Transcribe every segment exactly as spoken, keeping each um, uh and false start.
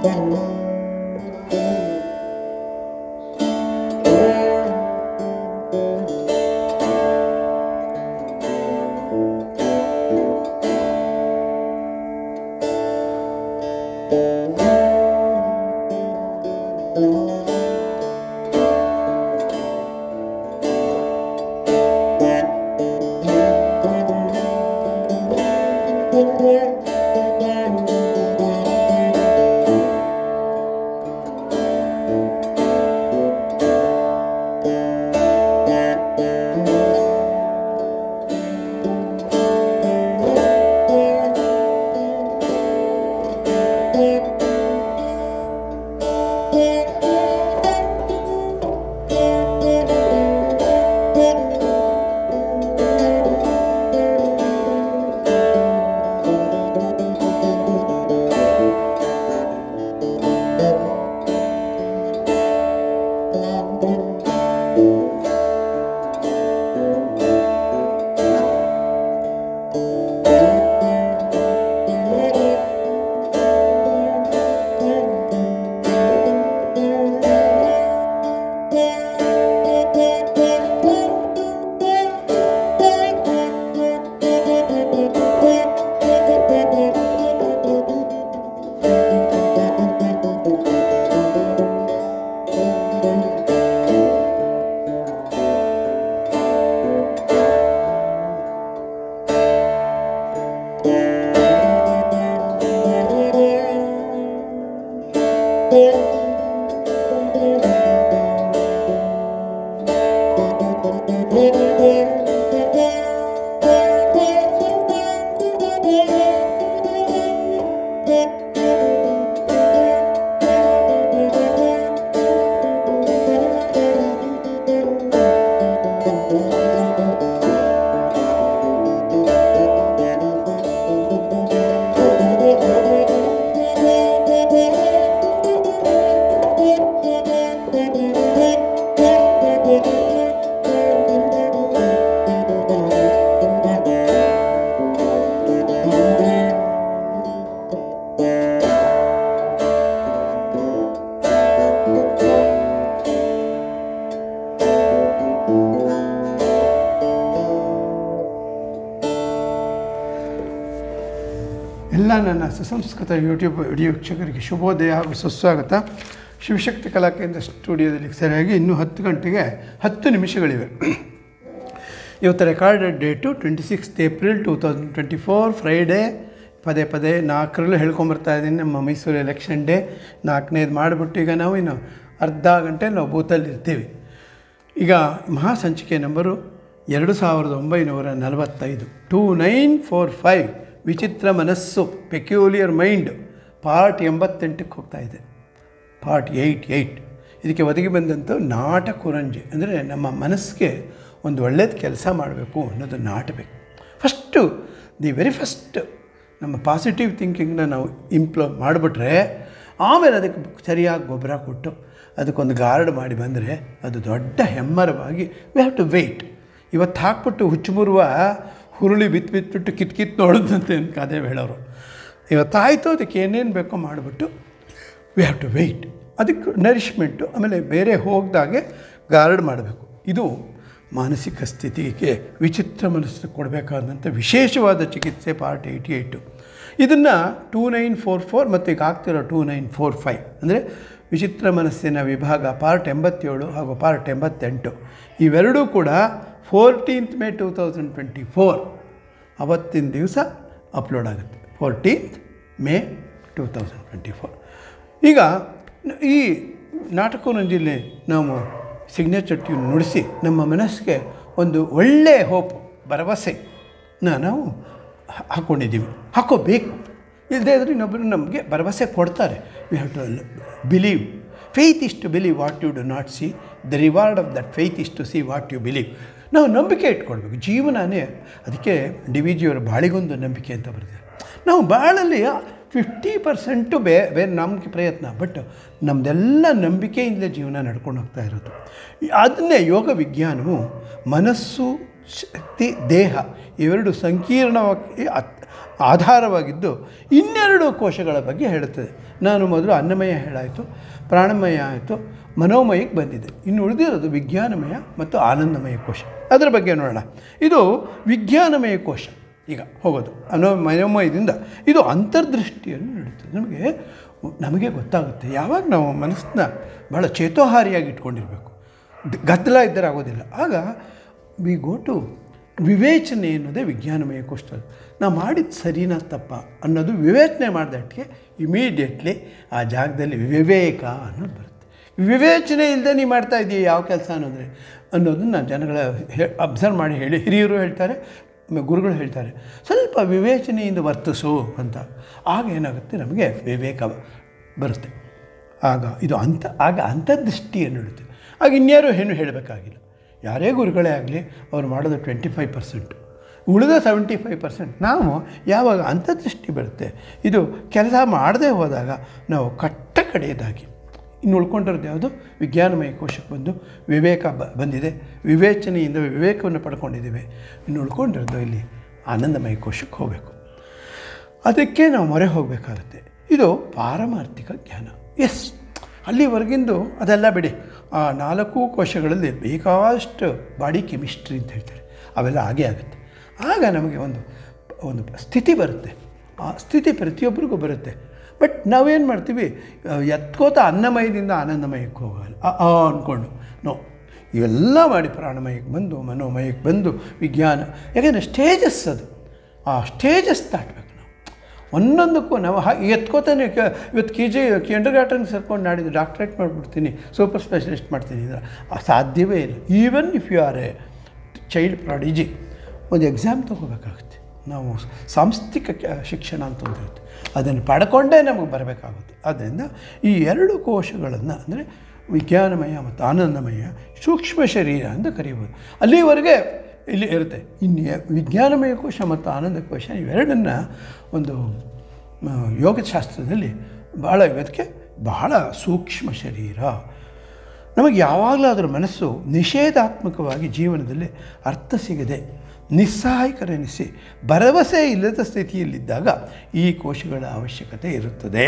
ನನ್ನ ಸುಸಂಸ್ಕೃತ YouTube video ವೀಕ್ಷಕರಿಗೆ ಶುಭೋದಯ ಹಾಗೂ ಸುಸ್ವಾಗತ. ಶಿವಶಕ್ತಿ ಕಲಾ ಕೇಂದ್ರ ಸ್ಟುಡಿಯೋದಲ್ಲಿ ಸರಿಯಾಗಿ ಇನ್ನೂ ಹತ್ತು ಗಂಟೆಗೆ ಹತ್ತು ನಿಮಿಷಗಳಿವೆ. ಇವತ್ತು recorded date twenty sixth April two thousand twenty four Friday. ಪದೇ ಪದೇ ನಾಲ್ಕರಲ್ಲೂ ಹೇಳ್ಕೊಂಬರ್ತಾ ಇದ್ದೀನಿ, ನಮ್ಮ ಮೈಸೂರು ಎಲೆಕ್ಷನ್ ಡೇ ನಾಲ್ಕನೇದು ಮಾಡಿಬಿಟ್ಟು ಈಗ ನಾವು ಇನ್ನು ಅರ್ಧ ಗಂಟೆ ನಾವು ಬೂತಲ್ಲಿ ಇರ್ತೀವಿ. ಈಗ ಮಹಾಸಂಚಿಕೆ ನಂಬರು ಎರಡು ಸಾವಿರದ ಒಂಬೈನೂರ ನಲವತ್ತೈದು ಟೂ ನೈನ್ ಫೋರ್ ಫೈವ್ ವಿಚಿತ್ರ ಮನಸ್ಸು ಪೆಕ್ಯೂಲಿಯರ್ ಮೈಂಡ್ ಪಾರ್ಟ್ ಎಂಬತ್ತೆಂಟಕ್ಕೆ ಹೋಗ್ತಾಯಿದೆ. ಪಾರ್ಟ್ ಏಯ್ಟ್ ಏಯ್ಟ್ ಇದಕ್ಕೆ ಒದಗಿ ಬಂದಂಥ ನಾಟ ಕುರಂಜಿ ಅಂದರೆ ನಮ್ಮ ಮನಸ್ಸಿಗೆ ಒಂದು ಒಳ್ಳೆಯದು ಕೆಲಸ ಮಾಡಬೇಕು ಅನ್ನೋದು ನಾಟಬೇಕು. ಫಸ್ಟು ದಿ ವೆರಿ ಫಸ್ಟ್ ನಮ್ಮ ಪಾಸಿಟಿವ್ ಥಿಂಕಿಂಗ್ನ ನಾವು ಇಂಪ್ಲೋ ಮಾಡಿಬಿಟ್ರೆ ಆಮೇಲೆ ಅದಕ್ಕೆ ಸರಿಯಾಗಿ ಗೊಬ್ಬರ ಕೊಟ್ಟು ಅದಕ್ಕೊಂದು ಗಾರ್ಡ್ ಮಾಡಿ ಬಂದರೆ ಅದು ದೊಡ್ಡ ಹೆಮ್ಮರವಾಗಿ ವಿ ಹ್ಯಾವ್ ಟು ವೆಯ್ಟ್. ಇವತ್ತು ಹಾಕ್ಬಿಟ್ಟು ಹುಚ್ಚುಮುರುವ ಹುರುಳಿ ಬಿತ್ತು ಬಿತ್ಬಿಟ್ಟು ಕಿತ್ ಕಿತ್ತು ನೋಡೋದಂತೆ ಅಂತ ಕಥೆ ಹೇಳೋರು. ಇವತ್ತಾಯಿತು ಅದಕ್ಕೆ ಏನೇನು ಬೇಕೋ ಮಾಡಿಬಿಟ್ಟು ವಿ ಹ್ಯಾವ್ ಟು ವೆಯ್ಟ್. ಅದಕ್ಕೆ ನರಿಷ್ಮೆಂಟು ಆಮೇಲೆ ಬೇರೆ ಹೋಗ್ದಾಗೆ ಗಾರ್ಡ್ ಮಾಡಬೇಕು. ಇದು ಮಾನಸಿಕ ಸ್ಥಿತಿಗೆ ವಿಚಿತ್ರ ಮನಸ್ಸು ಕೊಡಬೇಕಾದಂಥ ವಿಶೇಷವಾದ ಚಿಕಿತ್ಸೆ ಪಾರ್ಟ್ ಏಯ್ಟಿ ಏಯ್ಟು. ಇದನ್ನು ಟೂ ನೈನ್ ಫೋರ್ ಫೋರ್ ಮತ್ತು ಈಗ ಆಗ್ತಿರೋ ಟೂ ನೈನ್ ಫೋರ್ ಫೈವ್ ಅಂದರೆ ವಿಚಿತ್ರ ಮನಸ್ಸಿನ ವಿಭಾಗ ಪಾರ್ಟ್ ಎಂಬತ್ತೇಳು ಹಾಗೂ ಪಾರ್ಟ್ ಎಂಬತ್ತೆಂಟು ಇವೆರಡೂ ಕೂಡ fourteenth May two thousand twenty four ಅವತ್ತಿನ ದಿವಸ ಅಪ್ಲೋಡ್ ಆಗುತ್ತೆ. Fourteenth May two thousand twenty four. ಈಗ ಈ ನಾಟಕರಂಜಿಲಿ ನಾವು ಸಿಗ್ನೇಚರ್ ಟ್ಯೂನ್ ನುಡಿಸಿ ನಮ್ಮ ಮನಸ್ಸಿಗೆ ಒಂದು ಒಳ್ಳೆಯ ಹೋಪ್ ಭರವಸೆನ ನಾವು ಹಾಕ್ಕೊಂಡಿದ್ದೀವಿ, ಹಾಕ್ಕೋಬೇಕು. ಇಲ್ಲದೇ ಇದ್ರೆ ಇನ್ನೊಬ್ಬರು ನಮಗೆ ಭರವಸೆ ಕೊಡ್ತಾರೆ. We have to believe. Faith is to believe what you do not see, the reward of that faith is to see what you believe. ನಾವು ನಂಬಿಕೆ ಇಟ್ಕೊಳ್ಬೇಕು. ಜೀವನನೇ ಅದಕ್ಕೆ ಡಿ ವಿ ಜಿಯವರ ಬಾಳಿಗೊಂದು ನಂಬಿಕೆ ಅಂತ ಬರೆದಿದ್ದಾರೆ. ನಾವು ಬಾಳಲ್ಲಿ ಫಿಫ್ಟಿ ಪರ್ಸೆಂಟು ಬೇ ಬೇರೆ ನಮಗೆ ಪ್ರಯತ್ನ, ಬಟ್ ನಮ್ಮದೆಲ್ಲ ನಂಬಿಕೆಯಿಂದಲೇ ಜೀವನ ನಡ್ಕೊಂಡು ಹೋಗ್ತಾ ಇರೋದು. ಅದನ್ನೇ ಯೋಗ ವಿಜ್ಞಾನವು ಮನಸ್ಸು ಶಕ್ತಿ ದೇಹ ಇವೆರಡು ಸಂಕೀರ್ಣವಾಗಿ ಆಧಾರವಾಗಿದ್ದು ಇನ್ನೆರಡು ಕೋಶಗಳ ಬಗ್ಗೆ ಹೇಳುತ್ತದೆ. ನಾನು ಮೊದಲು ಅನ್ನಮಯ ಹೇಳಾಯಿತು, ಪ್ರಾಣಮಯ ಆಯಿತು, ಮನೋಮಯಕ್ಕೆ ಬಂದಿದೆ. ಇನ್ನು ಉಳಿದಿರೋದು ವಿಜ್ಞಾನಮಯ ಮತ್ತು ಆನಂದಮಯ ಕೋಶ. ಅದರ ಬಗ್ಗೆ ನೋಡೋಣ. ಇದು ವಿಜ್ಞಾನಮಯ ಕೋಶ. ಈಗ ಹೋಗೋದು ಅನ್ನೋ ಮನೋಮಯದಿಂದ ಇದು ಅಂತರ್ದೃಷ್ಟಿಯನ್ನು ನೀಡುತ್ತದೆ. ನಮಗೆ ನಮಗೆ ಗೊತ್ತಾಗುತ್ತೆ ಯಾವಾಗ ನಾವು ಮನಸ್ಸನ್ನ ಭಾಳ ಚೇತೋಹಾರಿಯಾಗಿ ಇಟ್ಕೊಂಡಿರಬೇಕು, ಗದ್ದಲ ಇದ್ದರೆ ಆಗೋದಿಲ್ಲ. ಆಗ ವಿ ಗೋ ಟು ವಿವೇಚನೆ ಅನ್ನೋದೇ ವಿಜ್ಞಾನಮಯ ಕೋಶ. ನಾವು ಮಾಡಿದ್ದು ಸರಿನಾ ತಪ್ಪ ಅನ್ನೋದು ವಿವೇಚನೆ ಮಾಡಿದಟ್ಟಿಗೆ ಇಮಿಡಿಯೇಟ್ಲಿ ಆ ಜಾಗದಲ್ಲಿ ವಿವೇಕ ಅನ್ನೋದು ಬರುತ್ತೆ. ವಿವೇಚನೆ ಇಲ್ಲದೆ ನೀವು ಮಾಡ್ತಾ ಇದ್ದೀವಿ ಯಾವ ಕೆಲಸ ಅನ್ನೋದ್ರೆ ಅನ್ನೋದನ್ನು ಜನಗಳ ಹೇ ಅಬ್ಸರ್ವ್ ಮಾಡಿ ಹೇಳಿ ಹಿರಿಯರು ಹೇಳ್ತಾರೆ, ಗುರುಗಳು ಹೇಳ್ತಾರೆ, ಸ್ವಲ್ಪ ವಿವೇಚನೆಯಿಂದ ವರ್ತಿಸು ಅಂತ. ಆಗ ಏನಾಗುತ್ತೆ, ನಮಗೆ ವಿವೇಕ ಬರುತ್ತೆ. ಆಗ ಇದು ಅಂತ ಆಗ ಅಂತರ್ದೃಷ್ಟಿಯನ್ನು ಇಡುತ್ತೆ. ಆಗ ಇನ್ಯಾರು ಏನು ಹೇಳಬೇಕಾಗಿಲ್ಲ. ಯಾರೇ ಗುರುಗಳೇ ಆಗಲಿ ಅವ್ರು ಮಾಡೋದು ಟ್ವೆಂಟಿ ಫೈವ್ ಪರ್ಸೆಂಟು, ಉಳಿದ ಸೆವೆಂಟಿ ಫೈವ್ ಪರ್ಸೆಂಟ್ ನಾವು ಯಾವಾಗ ಅಂತರ್ದೃಷ್ಟಿ ಬರುತ್ತೆ. ಇದು ಕೆಲಸ ಮಾಡದೇ ಹೋದಾಗ ನಾವು ಕಟ್ಟ ಕಡೆಯದಾಗಿ ಇನ್ನು ಉಳ್ಕೊಂಡಿರೋದು ಯಾವುದು ವಿಜ್ಞಾನಮಯ ಕೋಶಕ್ಕೆ ಬಂದು ವಿವೇಕ ಬ ಬಂದಿದೆ, ವಿವೇಚನೆಯಿಂದ ವಿವೇಕವನ್ನು ಪಡ್ಕೊಂಡಿದ್ದೇವೆ. ಇನ್ನು ಉಳ್ಕೊಂಡಿರೋದು ಇಲ್ಲಿ ಆನಂದಮಯ ಕೋಶಕ್ಕೆ ಹೋಗಬೇಕು. ಅದಕ್ಕೆ ನಾವು ಮೊರೆ ಹೋಗಬೇಕಾಗತ್ತೆ. ಇದು ಪಾರಮಾರ್ಥಿಕ ಜ್ಞಾನ. ಎಸ್, ಅಲ್ಲಿವರೆಗಿಂದು ಅದೆಲ್ಲ ಬಿಡಿ. ಆ ನಾಲ್ಕು ಕೋಶಗಳಲ್ಲಿ ಬೇಕಾದಷ್ಟು ಬಾಡಿ ಕೆಮಿಸ್ಟ್ರಿ ಅಂತ ಹೇಳ್ತಾರೆ, ಅವೆಲ್ಲ ಹಾಗೇ ಆಗುತ್ತೆ. ಆಗ ನಮಗೆ ಒಂದು ಒಂದು ಸ್ಥಿತಿ ಬರುತ್ತೆ. ಆ ಸ್ಥಿತಿ ಪ್ರತಿಯೊಬ್ಬರಿಗೂ ಬರುತ್ತೆ. ಬಟ್ ನಾವೇನು ಮಾಡ್ತೀವಿ, ಎತ್ಕೋತ ಅನ್ನಮಯದಿಂದ ಆನಂದಮಯಕ್ಕೆ ಹೋಗಲ್ಲ ಆ ಅಂದ್ಕೊಂಡು ನೋ, ಇವೆಲ್ಲ ಮಾಡಿ ಪ್ರಾಣಮಯಕ್ಕೆ ಬಂದು ಮನೋಮಯಕ್ಕೆ ಬಂದು ವಿಜ್ಞಾನ. ಯಾಕೆಂದರೆ ಸ್ಟೇಜಸ್ ಅದು, ಆ ಸ್ಟೇಜಸ್ ದಾಟಬೇಕು ನಾವು ಒಂದೊಂದಕ್ಕೂ. ನಾವು ಹಾ ಎತ್ಕೋತಾನೆ ಕ ಇವತ್ತು ಕೆ ಜಿ ಕೆಂಡರ್ ಗಾರ್ಟನ್ಗೆ ಸೇರ್ಕೊಂಡು ನಾಡಿದ್ದು ಡಾಕ್ಟ್ರೇಟ್ ಮಾಡಿಬಿಡ್ತೀನಿ, ಸೂಪರ್ ಸ್ಪೆಷಲಿಸ್ಟ್ ಮಾಡ್ತೀನಿ ಅಂದರೆ ಸಾಧ್ಯವೇ ಇಲ್ಲ. Even if you are a child prodigy ಒಂದು ಎಕ್ಸಾಮ್ ತೊಗೋಬೇಕಾಗುತ್ತೆ. ನಾವು ಸಾಂಸ್ಥಿಕ ಶಿಕ್ಷಣ ಅಂತ ಒಂದಿರುತ್ತೆ, ಅದನ್ನು ಪಡ್ಕೊಂಡೇ ನಮಗೆ ಬರಬೇಕಾಗುತ್ತೆ. ಆದ್ದರಿಂದ ಈ ಎರಡು ಕೋಶಗಳನ್ನು ಅಂದರೆ ವಿಜ್ಞಾನಮಯ ಮತ್ತು ಆನಂದಮಯ ಸೂಕ್ಷ್ಮ ಶರೀರ ಅಂತ ಕರೀಬೋದು. ಅಲ್ಲಿವರೆಗೆ ಇಲ್ಲಿ ಇರುತ್ತೆ. ಇನ್ನು ವಿಜ್ಞಾನಮಯ ಕೋಶ ಮತ್ತು ಆನಂದ ಕೋಶ ಇವೆರಡನ್ನು ಒಂದು ಯೋಗಶಾಸ್ತ್ರದಲ್ಲಿ ಭಾಳ ಇವತ್ತಿಗೆ ಬಹಳ ಸೂಕ್ಷ್ಮ ಶರೀರ. ನಮಗೆ ಯಾವಾಗಲೂ ಅದರ ಮನಸ್ಸು ನಿಷೇಧಾತ್ಮಕವಾಗಿ ಜೀವನದಲ್ಲಿ ಅರ್ಥ ಸಿಗದೆ ನಿಸ್ಸಹಾಯಕರೆನಿಸಿ ಭರವಸೆ ಇಲ್ಲದ ಸ್ಥಿತಿಯಲ್ಲಿದ್ದಾಗ ಈ ಕೋಶಗಳ ಅವಶ್ಯಕತೆ ಇರುತ್ತದೆ.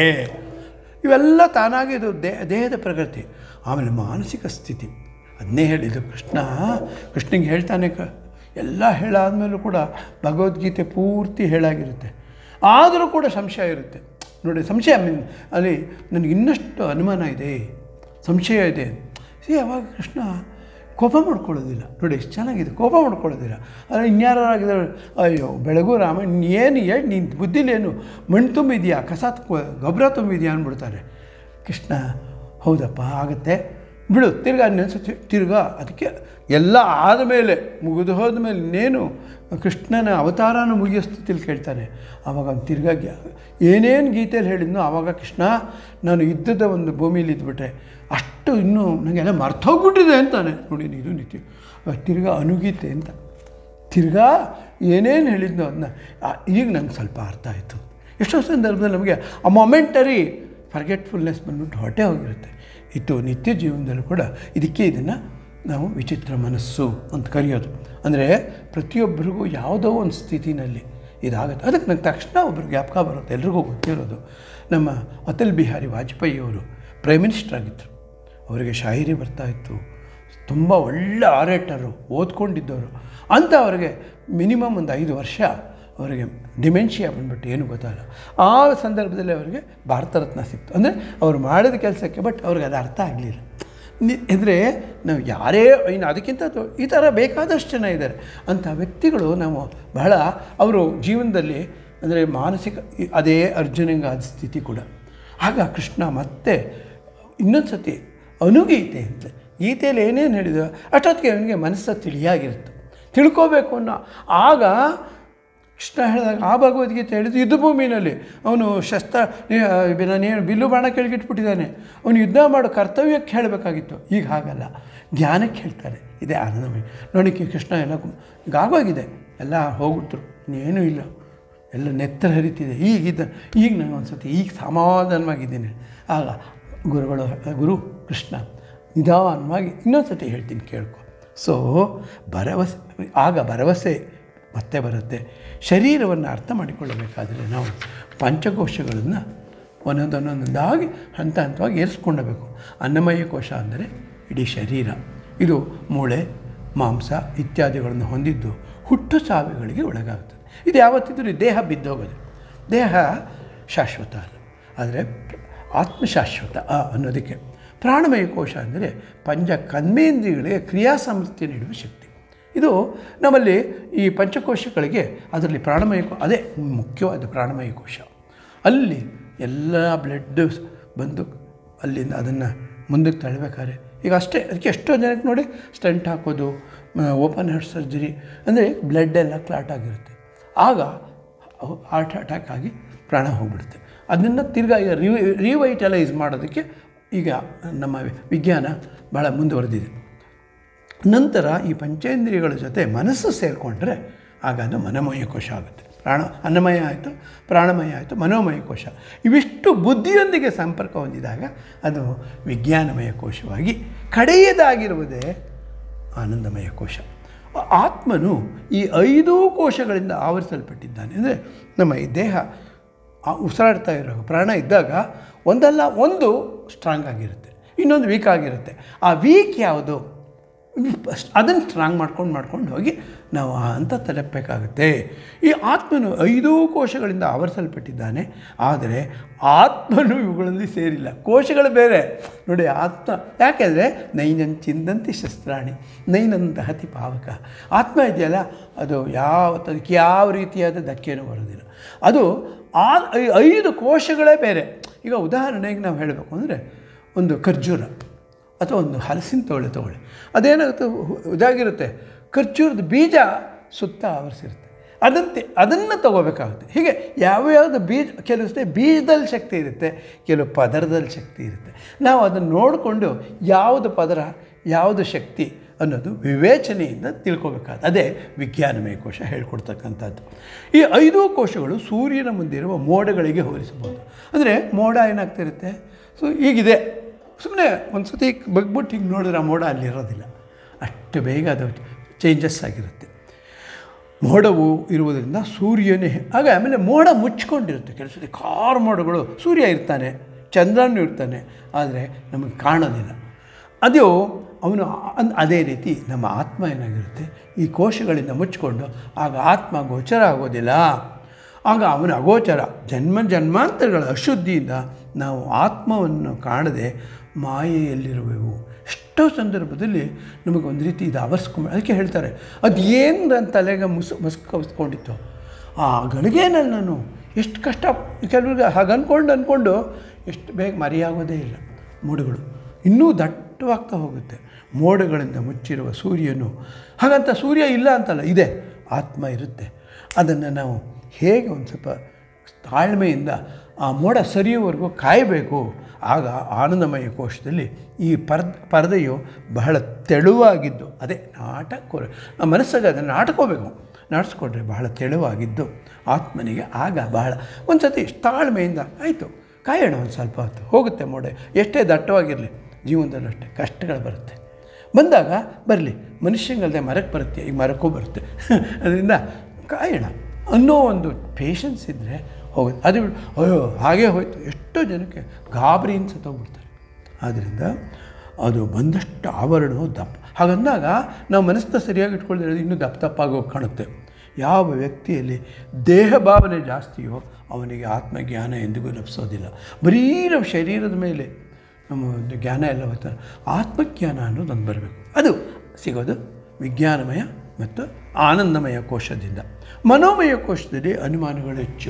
ಇವೆಲ್ಲ ತಾನಾಗಿ ಇದು ದೇಹದ ಪ್ರಗತಿ. ಆಮೇಲೆ ಮಾನಸಿಕ ಸ್ಥಿತಿ, ಅದನ್ನೇ ಹೇಳಿದ್ದು ಕೃಷ್ಣ. ಕೃಷ್ಣನಿಗೆ ಹೇಳ್ತಾನೆ, ಕ ಎಲ್ಲ ಹೇಳಾದ್ಮೇಲೂ ಕೂಡ ಭಗವದ್ಗೀತೆ ಪೂರ್ತಿ ಹೇಳಾಗಿರುತ್ತೆ. ಆದರೂ ಕೂಡ ಸಂಶಯ ಇರುತ್ತೆ ನೋಡಿ. ಸಂಶಯ ಮೀನ್ ಅಲ್ಲಿ ನನಗೆ ಇನ್ನಷ್ಟು ಅನುಮಾನ ಇದೆ, ಸಂಶಯ ಇದೆ. ಸಿ ಅವಾಗ ಕೃಷ್ಣ ಕೋಪ ಮಾಡ್ಕೊಳ್ಳೋದಿಲ್ಲ ನೋಡಿ, ಎಷ್ಟು ಚೆನ್ನಾಗಿದೆ, ಕೋಪ ಮಾಡ್ಕೊಳ್ಳೋದಿಲ್ಲ. ಆದರೆ ಇನ್ಯಾರಾಗಿದ್ದಾರೆ, ಅಯ್ಯೋ ಬೆಳಗು ರಾಮ ಏನು ಹೇಳಿ ನೀನು ಬುದ್ಧಿಲೇನು ಮಣ್ಣು ತುಂಬಿದೆಯಾ, ಕಸ ಗೊಬ್ಬರ ತುಂಬಿದೆಯಾ ಅಂದ್ಬಿಡ್ತಾರೆ. ಕೃಷ್ಣ ಹೌದಪ್ಪ ಆಗುತ್ತೆ ಬಿಡು, ತಿರ್ಗಾ ನೆನೆಸುತ್ತೆ. ತಿರ್ಗಾ ಅದಕ್ಕೆ ಎಲ್ಲ ಆದಮೇಲೆ ಮುಗಿದು ಹೋದ್ಮೇಲೆ ಇನ್ನೇನು ಕೃಷ್ಣನ ಅವತಾರನ ಮುಗಿಯೋ ಸ್ಥಿತಿಲಿ ಕೇಳ್ತಾನೆ. ಆವಾಗ ಅವ್ನು ತಿರ್ಗಾಗಿ ಏನೇನು ಗೀತೆಯಲ್ಲಿ ಹೇಳಿದ್ನೋ ಆವಾಗ ಕೃಷ್ಣ ನಾನು ಇದ್ದದ ಒಂದು ಭೂಮಿಲಿ ಇದ್ಬಿಟ್ರೆ ಅಷ್ಟು ಇನ್ನೂ ನನಗೆಲ್ಲ ಮರ್ತೋಗ್ಬಿಟ್ಟಿದೆ ಅಂತಾನೆ ನೋಡಿ. ಇದು ನಿತ್ಯ ತಿರ್ಗಾ ಅನುಗೀತೆ ಅಂತ ತಿರ್ಗಾ ಏನೇನು ಹೇಳಿದ್ನೋ ಅದನ್ನ ಈಗ ನಂಗೆ ಸ್ವಲ್ಪ ಅರ್ಥ ಆಯಿತು. ಎಷ್ಟೋ ಸಂದರ್ಭದಲ್ಲಿ ನಮಗೆ ಆ ಮೊಮೆಂಟರಿ ಫರ್ಗೆಟ್ಫುಲ್ನೆಸ್ ಬಂದ್ಬಿಟ್ಟು ಹೊಟ್ಟೆ ಹೋಗಿರುತ್ತೆ. ಇದು ನಿತ್ಯ ಜೀವನದಲ್ಲೂ ಕೂಡ ಇದಕ್ಕೆ ಇದನ್ನು ನಾವು ವಿಚಿತ್ರ ಮನಸ್ಸು ಅಂತ ಕರೆಯೋದು. ಅಂದರೆ ಪ್ರತಿಯೊಬ್ಬರಿಗೂ ಯಾವುದೋ ಒಂದು ಸ್ಥಿತಿನಲ್ಲಿ ಇದಾಗುತ್ತೆ. ಅದಕ್ಕೆ ನಂಗೆ ತಕ್ಷಣ ಒಬ್ಬರು ಜ್ಞಾಪಕ ಬರುತ್ತೆ, ಎಲ್ರಿಗೂ ಗೊತ್ತಿರೋದು. ನಮ್ಮ ಅಟಲ್ ಬಿಹಾರಿ ವಾಜಪೇಯಿಯವರು ಪ್ರೈಮ್ ಮಿನಿಸ್ಟರ್ ಆಗಿದ್ದರು. ಅವರಿಗೆ ಶಾಯರಿ ಬರ್ತಾಯಿತ್ತು, ತುಂಬ ಒಳ್ಳೆ ಆರೇಟರು, ಓದ್ಕೊಂಡಿದ್ದವರು ಅಂತ. ಅವರಿಗೆ ಮಿನಿಮಮ್ ಒಂದು ಐದು ವರ್ಷ ಅವರಿಗೆ ಡಿಮೆನ್ಷಿಯಾ ಬಂದ್ಬಿಟ್ಟು ಏನು ಗೊತ್ತಾಗಲ್ಲ. ಆ ಸಂದರ್ಭದಲ್ಲಿ ಅವರಿಗೆ ಭಾರತ ರತ್ನ ಸಿಕ್ತು. ಅಂದರೆ ಅವರು ಮಾಡಿದ ಕೆಲಸಕ್ಕೆ, ಬಟ್ ಅವ್ರಿಗೆ ಅದು ಅರ್ಥ ಆಗಲಿಲ್ಲ. ನಿ ಅಂದರೆ ನಾವು ಯಾರೇ ಇನ್ನು ಅದಕ್ಕಿಂತ ಈ ಥರ ಬೇಕಾದಷ್ಟು ಜನ ಇದ್ದಾರೆ. ಅಂಥ ವ್ಯಕ್ತಿಗಳು ನಾವು ಬಹಳ ಅವರು ಜೀವನದಲ್ಲಿ ಅಂದರೆ ಮಾನಸಿಕ ಅದೇ ಅರ್ಜುನಂಗಾದ ಸ್ಥಿತಿ ಕೂಡ. ಆಗ ಕೃಷ್ಣ ಮತ್ತೆ ಇನ್ನೊಂದು ಸತಿ ಅನುಗೀತೆ ಅಂತ ಗೀತೆಯಲ್ಲಿ ಏನೇನು ಹೇಳಿದ್ರು ಅಷ್ಟೊತ್ತಿಗೆ ಅವನಿಗೆ ಮನಸ್ಸು ತಿಳಿಯಾಗಿರುತ್ತೆ, ತಿಳ್ಕೋಬೇಕು ಅನ್ನೋ. ಆಗ ಕೃಷ್ಣ ಹೇಳಿದಾಗ ಆ ಭಗವದ್ಗೀತೆ ಹೇಳಿದ್ದು ಯುದ್ಧ ಭೂಮಿನಲ್ಲಿ ಅವನು ಶಸ್ತ್ರ ನಾನೇನು ಬಿಲ್ಲು ಬಾಣ ಕೆಳಗಿಟ್ಬಿಟ್ಟಿದ್ದಾನೆ, ಅವನು ಯುದ್ಧ ಮಾಡೋ ಕರ್ತವ್ಯಕ್ಕೆ ಹೇಳಬೇಕಾಗಿತ್ತು. ಈಗ ಹಾಗಲ್ಲ, ಜ್ಞಾನಕ್ಕೆ ಹೇಳ್ತಾರೆ. ಇದೇ ಆನಂದಮಯ ನೋಡಿಕೆ ಕೃಷ್ಣ ಎಲ್ಲ ಈಗ ಆಗೋಗಿದೆ, ಎಲ್ಲ ಹೋಗ್ಬಿಟ್ರು, ಇನ್ನೇನೂ ಇಲ್ಲ, ಎಲ್ಲ ನೆತ್ತರ ಹರಿತಿದೆ. ಈಗಿದ್ದ ಈಗ ನಾನು ಒಂದು ಸತಿ ಈಗ ಸಮಾಧಾನವಾಗಿದ್ದೀನಿ. ಆಗ ಗುರುಗಳು ಗುರು ಕೃಷ್ಣ ನಿಧಾನವಾಗಿ ಇನ್ನೊಂದು ಸತಿ ಹೇಳ್ತೀನಿ ಕೇಳ್ಕೊ. ಸೊ ಭರವಸೆ ಆಗ ಭರವಸೆ ಮತ್ತೆ ಬರುತ್ತೆ. ಶರೀರವನ್ನು ಅರ್ಥ ಮಾಡಿಕೊಳ್ಳಬೇಕಾದರೆ ನಾವು ಪಂಚಕೋಶಗಳನ್ನು ಒಂದೊಂದೊಂದೊಂದಾಗಿ ಹಂತ ಹಂತವಾಗಿ ಏರಿಸ್ಕೊಳ್ಳಬೇಕು. ಅನ್ನಮಯ ಕೋಶ ಅಂದರೆ ಇಡೀ ಶರೀರ, ಇದು ಮೂಳೆ ಮಾಂಸ ಇತ್ಯಾದಿಗಳನ್ನು ಹೊಂದಿದ್ದು ಹುಟ್ಟು ಸಾವಿಗಳಿಗೆ ಒಳಗಾಗ್ತದೆ. ಇದು ಯಾವತ್ತಿದ್ರೂ ದೇಹ ಬಿದ್ದೋಗೋದು. ದೇಹ ಶಾಶ್ವತ ಅಲ್ಲ, ಆದರೆ ಆತ್ಮಶಾಶ್ವತ ಅನ್ನೋದಕ್ಕೆ. ಪ್ರಾಣಮಯ ಕೋಶ ಅಂದರೆ ಪಂಚ ಕರ್ಮೇಂದ್ರಿಯಗಳಿಗೆ ಕ್ರಿಯಾಸಮರ್ಥ್ಯ ನೀಡುವ ಶಕ್ತಿ. ಇದು ನಮ್ಮಲ್ಲಿ ಈ ಪಂಚಕೋಶಗಳಿಗೆ ಅದರಲ್ಲಿ ಪ್ರಾಣಮಯ ಕೋ ಅದೇ ಮುಖ್ಯವಾದ ಪ್ರಾಣಮಯ ಕೋಶ. ಅಲ್ಲಿ ಎಲ್ಲ ಬ್ಲಡ್ ಬಂದು ಅಲ್ಲಿಂದ ಅದನ್ನು ಮುಂದಕ್ಕೆ ತಳ್ಳಬೇಕಾದ್ರೆ ಈಗ ಅಷ್ಟೇ. ಅದಕ್ಕೆ ಎಷ್ಟೋ ಜನಕ್ಕೆ ನೋಡಿ ಸ್ಟಂಟ್ ಹಾಕೋದು, ಓಪನ್ ಹಾರ್ಟ್ ಸರ್ಜರಿ ಅಂದರೆ ಬ್ಲಡ್ ಎಲ್ಲ ಕ್ಲಾಟ್ ಆಗಿರುತ್ತೆ. ಆಗ ಹಾರ್ಟ್ ಅಟ್ಯಾಕ್ ಆಗಿ ಪ್ರಾಣ ಹೋಗ್ಬಿಡುತ್ತೆ. ಅದನ್ನು ತಿರ್ಗಾ ಈಗ ರಿವಿ ರಿವೈಟಲೈಸ್ ಮಾಡೋದಕ್ಕೆ ಈಗ ನಮ್ಮ ವಿಜ್ಞಾನ ಭಾಳ ಮುಂದುವರೆದಿದೆ. ನಂತರ ಈ ಪಂಚೇಂದ್ರಿಯಗಳ ಜೊತೆ ಮನಸ್ಸು ಸೇರಿಕೊಂಡ್ರೆ ಆಗ ಅದು ಮನೋಮಯ ಕೋಶ ಆಗುತ್ತೆ. ಪ್ರಾಣ ಅನ್ನಮಯ ಆಯಿತು, ಪ್ರಾಣಮಯ ಆಯಿತು, ಮನೋಮಯ ಕೋಶ. ಇವಿಷ್ಟು ಬುದ್ಧಿಯೊಂದಿಗೆ ಸಂಪರ್ಕ ಹೊಂದಿದಾಗ ಅದು ವಿಜ್ಞಾನಮಯ ಕೋಶವಾಗಿ ಕಡೆಯದಾಗಿರುವುದೇ ಆನಂದಮಯ ಕೋಶ. ಆತ್ಮನು ಈ ಐದೂ ಕೋಶಗಳಿಂದ ಆವರಿಸಲ್ಪಟ್ಟಿದ್ದಾನೆ. ಅಂದರೆ ನಮ್ಮ ಈ ದೇಹ ಉಸಿರಾಡ್ತಾ ಇರೋ ಪ್ರಾಣ ಇದ್ದಾಗ ಒಂದಲ್ಲ ಒಂದು ಸ್ಟ್ರಾಂಗ್ ಆಗಿರುತ್ತೆ, ಇನ್ನೊಂದು ವೀಕ್ ಆಗಿರುತ್ತೆ. ಆ ವೀಕ್ ಯಾವುದು ಅದನ್ನು ಸ್ಟ್ರಾಂಗ್ ಮಾಡ್ಕೊಂಡು ಮಾಡ್ಕೊಂಡು ಹೋಗಿ ನಾವು ಆ ಹಂತ ತಲುಪಬೇಕಾಗುತ್ತೆ. ಈ ಆತ್ಮನು ಐದೂ ಕೋಶಗಳಿಂದ ಆವರಿಸಲ್ಪಟ್ಟಿದ್ದಾನೆ. ಆದರೆ ಆತ್ಮನು ಇವುಗಳಲ್ಲಿ ಸೇರಿಲ್ಲ. ಕೋಶಗಳು ಬೇರೆ ನೋಡಿ. ಆತ್ಮ ಯಾಕೆಂದರೆ ನೈನನ್ ಚಿಂದಂತಿ ಶಸ್ತ್ರಾಣಿ ನೈನಂತ ಹತಿ ಪಾವಕ. ಆತ್ಮ ಇದೆಯಲ್ಲ, ಅದು ಯಾವ ಅದಕ್ಕೆ ಯಾವ ರೀತಿಯಾದ ಧಕ್ಕೆಯೂ ಬರೋದಿಲ್ಲ. ಅದು ಆ ಐದು ಕೋಶಗಳೇ ಬೇರೆ. ಈಗ ಉದಾಹರಣೆಗೆ ನಾವು ಹೇಳಬೇಕು ಅಂದರೆ ಒಂದು ಖರ್ಜೂರ ಅಥವಾ ಒಂದು ಹಲಸಿನ ತಗೊಳ್ಳಿ ತಗೊಳ್ಳಿ ಅದೇನಾಗುತ್ತೆ, ಇದಾಗಿರುತ್ತೆ. ಖರ್ಜೂರದ ಬೀಜ ಸುತ್ತ ಆವರಿಸಿರುತ್ತೆ. ಅದಂತೆ ಅದನ್ನು ತಗೋಬೇಕಾಗುತ್ತೆ. ಹೀಗೆ ಯಾವ್ಯಾವುದು ಬೀಜ, ಕೆಲವು ಸತಿ ಬೀಜದಲ್ಲಿ ಶಕ್ತಿ ಇರುತ್ತೆ, ಕೆಲವು ಪದರದಲ್ಲಿ ಶಕ್ತಿ ಇರುತ್ತೆ. ನಾವು ಅದನ್ನು ನೋಡಿಕೊಂಡು ಯಾವುದು ಪದರ ಯಾವುದು ಶಕ್ತಿ ಅನ್ನೋದು ವಿವೇಚನೆಯಿಂದ ತಿಳ್ಕೊಬೇಕಾದ ಅದೇ ವಿಜ್ಞಾನಮಯ ಕೋಶ ಹೇಳ್ಕೊಡ್ತಕ್ಕಂಥದ್ದು. ಈ ಐದು ಕೋಶಗಳು ಸೂರ್ಯನ ಮುಂದಿರುವ ಮೋಡಗಳಿಗೆ ಹೋಲಿಸಬಹುದು. ಅಂದರೆ ಮೋಡ ಏನಾಗ್ತಿರುತ್ತೆ, ಸೊ ಹೀಗಿದೆ, ಸುಮ್ಮನೆ ಒಂದು ಸತಿ ಬಗ್ಬಿಟ್ಟು ಹಿಂಗೆ ನೋಡಿದ್ರೆ ಆ ಮೋಡ ಅಲ್ಲಿರೋದಿಲ್ಲ. ಅಷ್ಟು ಬೇಗ ಅದು ಚೇಂಜಸ್ ಆಗಿರುತ್ತೆ. ಮೋಡವು ಇರುವುದರಿಂದ ಸೂರ್ಯನೇ ಆಗ ಆಮೇಲೆ ಮೋಡ ಮುಚ್ಕೊಂಡಿರುತ್ತೆ. ಕೆಲವು ಸತಿ ಕಾರು ಮೋಡಗಳು, ಸೂರ್ಯ ಇರ್ತಾನೆ, ಚಂದ್ರನೂ ಇರ್ತಾನೆ, ಆದರೆ ನಮಗೆ ಕಾಣೋದಿಲ್ಲ. ಅದು ಅವನು ಅದೇ ರೀತಿ ನಮ್ಮ ಆತ್ಮ ಏನಾಗಿರುತ್ತೆ, ಈ ಕೋಶಗಳಿಂದ ಮುಚ್ಚಿಕೊಂಡು ಆಗ ಆತ್ಮ ಗೋಚರ ಆಗೋದಿಲ್ಲ. ಆಗ ಅವನ ಅಗೋಚರ ಜನ್ಮ ಜನ್ಮಾಂತರಗಳ ಅಶುದ್ಧಿಯಿಂದ ನಾವು ಆತ್ಮವನ್ನು ಕಾಣದೆ ಮಾಯೆಯಲ್ಲಿರುವೆವು. ಎಷ್ಟೋ ಸಂದರ್ಭದಲ್ಲಿ ನಮಗೆ ಒಂದು ರೀತಿ ಇದು ಆವರಿಸ್ಕೊಂಡು, ಅದಕ್ಕೆ ಹೇಳ್ತಾರೆ ಅದು ಏನು ನನ್ನ ತಲೆಗೆ ಮುಸ್ ಮುಸ್ಕವಿಸ್ಕೊಂಡಿತ್ತು ಆ ಗಳಿಗೆನಲ್ಲಿ ನಾನು ಎಷ್ಟು ಕಷ್ಟ. ಕೆಲವ್ರಿಗೆ ಹಾಗೆ ಅಂದ್ಕೊಂಡು ಅಂದ್ಕೊಂಡು ಎಷ್ಟು ಬೇಗ ಮರೆಯಾಗೋದೇ ಇಲ್ಲ. ಮೋಡಗಳು ಇನ್ನೂ ದಟ್ಟವಾಗ್ತಾ ಹೋಗುತ್ತೆ. ಮೋಡಗಳಿಂದ ಮುಚ್ಚಿರುವ ಸೂರ್ಯನು, ಹಾಗಂತ ಸೂರ್ಯ ಇಲ್ಲ ಅಂತಲ್ಲ, ಇದೆ, ಆತ್ಮ ಇರುತ್ತೆ. ಅದನ್ನು ನಾವು ಹೇಗೆ ಒಂದು ಸ್ವಲ್ಪ ತಾಳ್ಮೆಯಿಂದ ಆ ಮೋಡ ಸರಿಯುವವರೆಗೂ ಕಾಯಬೇಕು. ಆಗ ಆನಂದಮಯ ಕೋಶದಲ್ಲಿ ಈ ಪರ್ದ ಪರದೆಯು ಬಹಳ ತೆಳುವಾಗಿದ್ದು, ಅದೇ ನಾಟಕ ಆ ಮನಸ್ಸಾಗ ಅದನ್ನು ನಾಟಕೋಬೇಕು, ನಾಟಿಸ್ಕೊಂಡ್ರೆ ಬಹಳ ತೆಳುವಾಗಿದ್ದು ಆತ್ಮನಿಗೆ ಆಗ ಬಹಳ ಒಂದು ಸತಿ ತಾಳ್ಮೆಯಿಂದ ಆಯಿತು ಕಾಯೋಣ, ಒಂದು ಸ್ವಲ್ಪ ಹೊತ್ತು ಹೋಗುತ್ತೆ ಮೋಡ. ಎಷ್ಟೇ ದಟ್ಟವಾಗಿರಲಿ ಜೀವನದಲ್ಲೂ ಅಷ್ಟೇ ಕಷ್ಟಗಳು ಬರುತ್ತೆ. ಬಂದಾಗ ಬರಲಿ, ಮನುಷ್ಯಂಗಲ್ಲದೆ ಮರಕ್ಕೆ ಬರುತ್ತೆ, ಈಗ ಮರಕ್ಕೂ ಬರುತ್ತೆ. ಅದರಿಂದ ಕಾಯೋಣ ಅನ್ನೋ ಒಂದು ಪೇಷನ್ಸ್ ಇದ್ದರೆ ಹೋಗುತ್ತೆ. ಅದು ಅಯ್ಯೋ ಹಾಗೇ ಹೋಯ್ತು, ಎಷ್ಟೋ ಜನಕ್ಕೆ ಗಾಬರಿಯಿಂದ ಸತ್ತೋಗ್ಬಿಡ್ತಾರೆ. ಆದ್ದರಿಂದ ಅದು ಬಂದಷ್ಟು ಆವರಣವು ದಪ್ಪ. ಹಾಗಂದಾಗ ನಾವು ಮನಸ್ಸನ್ನ ಸರಿಯಾಗಿ ಇಟ್ಕೊಳ್ಳೋದು ಇನ್ನೂ ದಪ್ಪ ದಪ್ಪಾಗೋಗಿ ಕಾಣುತ್ತೆ. ಯಾವ ವ್ಯಕ್ತಿಯಲ್ಲಿ ದೇಹ ಭಾವನೆ ಜಾಸ್ತಿಯೋ ಅವನಿಗೆ ಆತ್ಮಜ್ಞಾನ ಎಂದಿಗೂ ಲಭಿಸೋದಿಲ್ಲ. ಬರೀ ನಾವು ಶರೀರದ ಮೇಲೆ ನಮ್ಮ ಜ್ಞಾನ ಎಲ್ಲ ಹೋಗ್ತಾರೆ. ಆತ್ಮಜ್ಞಾನ ಅನ್ನೋದೊಂದು ಬರಬೇಕು. ಅದು ಸಿಗೋದು ವಿಜ್ಞಾನಮಯ ಮತ್ತು ಆನಂದಮಯ ಕೋಶದಿಂದ. ಮನೋಮಯ ಕೋಶದಲ್ಲಿ ಅನುಮಾನಗಳು ಹೆಚ್ಚು,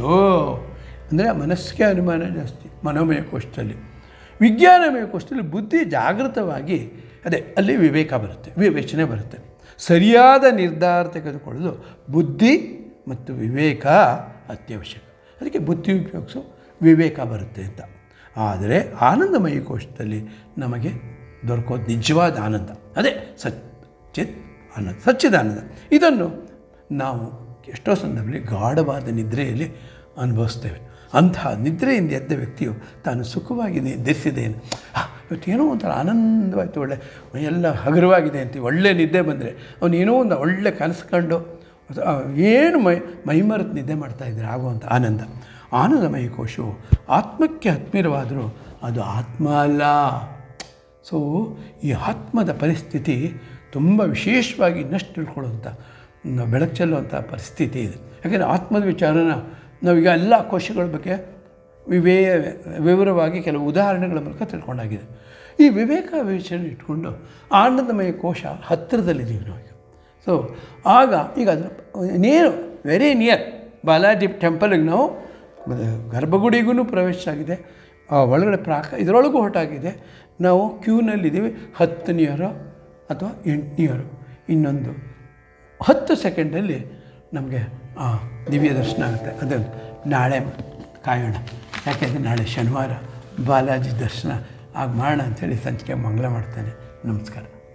ಅಂದರೆ ಮನಸ್ಸಿಗೆ ಅನುಮಾನ ಜಾಸ್ತಿ ಮನೋಮಯ ಕೋಶದಲ್ಲಿ. ವಿಜ್ಞಾನಮಯ ಕೋಶದಲ್ಲಿ ಬುದ್ಧಿ ಜಾಗೃತವಾಗಿ, ಅದೇ ಅಲ್ಲಿ ವಿವೇಕ ಬರುತ್ತೆ, ವಿವೇಚನೆ ಬರುತ್ತೆ. ಸರಿಯಾದ ನಿರ್ಧಾರ ತೆಗೆದುಕೊಳ್ಳಲು ಬುದ್ಧಿ ಮತ್ತು ವಿವೇಕ ಅತ್ಯವಶ್ಯಕ. ಅದಕ್ಕೆ ಬುದ್ಧಿ ಉಪಯೋಗಿಸೋ ವಿವೇಕ ಬರುತ್ತೆ ಅಂತ. ಆದರೆ ಆನಂದಮಯ ಕೋಶದಲ್ಲಿ ನಮಗೆ ದೊರಕೋದು ನಿಜವಾದ ಆನಂದ, ಅದೇ ಸಚ್ಚಿತ್ ಆನಂದ, ಸಚ್ಚಿದಾನಂದ. ಇದನ್ನು ನಾವು ಎಷ್ಟೋ ಸಂದರ್ಭದಲ್ಲಿ ಗಾಢವಾದ ನಿದ್ರೆಯಲ್ಲಿ ಅನುಭವಿಸ್ತೇವೆ. ಅಂತಹ ನಿದ್ರೆಯಿಂದ ಎದ್ದ ವ್ಯಕ್ತಿಯು ತಾನು ಸುಖವಾಗಿ ನಿದ್ರಿಸಿದ್ದೇನೆ, ಇವತ್ತು ಏನೋ ಒಂಥರ ಆನಂದವಾಯಿತು, ಒಳ್ಳೆ ಎಲ್ಲ ಹಗುರವಾಗಿದೆ ಅಂತೀವಿ. ಒಳ್ಳೆ ನಿದ್ದೆ ಬಂದರೆ ಅವನು ಏನೋ ಒಂದು ಒಳ್ಳೆ ಕನಸ್ಕೊಂಡು ಏನು ಮೈ ಮೈಮರೆತು ನಿದ್ದೆ ಮಾಡ್ತಾಯಿದ್ರೆ ಆಗುವಂಥ ಆನಂದ. ಆನಂದಮಯ ಕೋಶವು ಆತ್ಮಕ್ಕೆ ಹತ್ತಿರವಾದರೂ ಅದು ಆತ್ಮ ಅಲ್ಲ. ಸೊ ಈ ಆತ್ಮದ ಪರಿಸ್ಥಿತಿ ತುಂಬ ವಿಶೇಷವಾಗಿ ಇನ್ನಷ್ಟು ತಿಳ್ಕೊಳ್ಳುವಂಥ ಬೆಳಕು ಚೆಲ್ಲುವಂಥ ಪರಿಸ್ಥಿತಿ ಇದೆ. ಯಾಕೆಂದರೆ ಆತ್ಮದ ವಿಚಾರನ ನಾವೀಗ ಎಲ್ಲ ಕೋಶಗಳ ಬಗ್ಗೆ ವಿವೇ ವಿವರವಾಗಿ ಕೆಲವು ಉದಾಹರಣೆಗಳ ಮೂಲಕ ತಿಳ್ಕೊಂಡಾಗಿದೆ. ಈ ವಿವೇಕ ವಿವೇಚನೆ ಇಟ್ಕೊಂಡು ಆನಂದಮಯ ಕೋಶ ಹತ್ತಿರದಲ್ಲಿದ್ದೀವಿ ನಾವು. ಸೊ ಆಗ ಈಗ ಅದರ ನೇರು ವೆರಿ ನಿಯರ್ ಬಾಲಾಜಿ ಟೆಂಪಲ್ಗೆ ನಾವು ಗರ್ಭಗುಡಿಗೂ ಪ್ರವೇಶ ಆಗಿದೆ, ಆ ಒಳಗಡೆ ಪ್ರಾಕ ಇದರೊಳಗೂ ಹೊರಟಾಗಿದೆ. ನಾವು ಕ್ಯೂನಲ್ಲಿದ್ದೀವಿ, ಹತ್ತನೆಯರೋ ಅಥವಾ ಎಂಟನೆಯರೋ ಇನ್ನೊಂದು ಹತ್ತು ಸೆಕೆಂಡಲ್ಲಿ ನಮಗೆ ಆ ದಿವ್ಯ ದರ್ಶನ ಆಗುತ್ತೆ. ಅದು ನಾಳೆ ಕಾಯೋಣ, ಯಾಕೆಂದರೆ ನಾಳೆ ಶನಿವಾರ ಬಾಲಾಜಿ ದರ್ಶನ ಆಗ ಮಾಡೋಣ ಅಂಥೇಳಿ ಸಂಚಿಕೆ ಮಂಗಳ ಮಾಡ್ತೇನೆ. ನಮಸ್ಕಾರ.